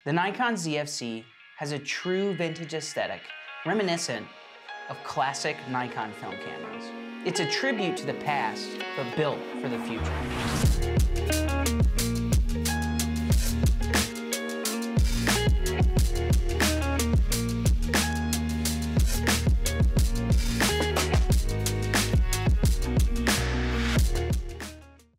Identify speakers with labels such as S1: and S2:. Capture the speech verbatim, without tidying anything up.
S1: The Nikon Z F C has a true vintage aesthetic, reminiscent of classic Nikon film cameras. It's a tribute to the past, but built for the future.